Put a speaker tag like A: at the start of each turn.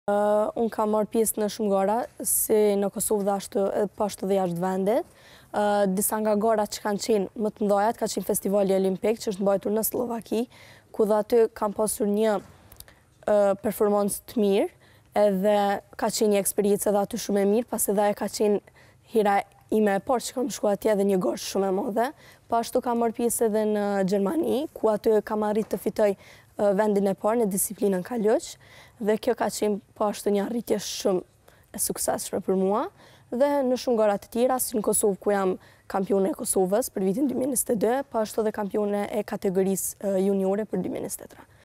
A: Unë kam marrë pjesë në shumë gara, si në Kosovë dhe ashtu po ashtu dhe jashtë vendit. Disa nga garat që kanë qenë më të mëdha ka qenë Festivali Olimpik, që është mbajtur në Slovaki, ku dhe aty kam pasur një performancë të mirë, edhe ka qenë një eksperiencë edhe aty shumë e mirë, pasi dhe ka qenë hera ime e parë që kam shku atje edhe një garë shumë e madhe. Po ashtu kam marrë pjesë edhe në Gjermani, ku aty kam arrit të fitoj vendin e parë në disiplinën kaloq, dhe kjo ka qenë po ashtu një arritje shumë e suksesshme për mua, dhe në shumë gara të tjera, si në Kosovë ku jam kampione e Kosovës për vitin 2022, po ashtu dhe kampione e kategorisë juniore për 2023.